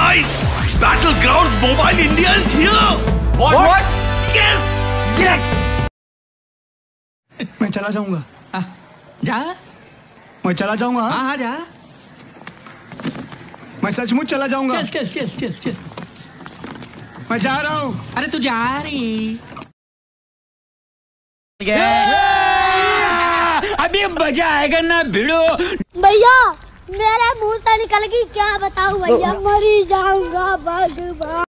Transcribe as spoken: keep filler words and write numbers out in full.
Guys, Battlegrounds Mobile India is here. What? What? Yes. Yes. मैं चला जाऊंगा। आ, जा। मैं चला जाऊंगा। हाँ हाँ जा। मैं सचमुच चला जाऊंगा। चल चल चल चल चल। मैं जा रहा हूँ। अरे तू जा रही। अभी मजा आएगा ना भिड़ो। भैया मेरे मुंह से निकल गई, क्या बताऊं भैया, मरी जाऊंगा भगवान।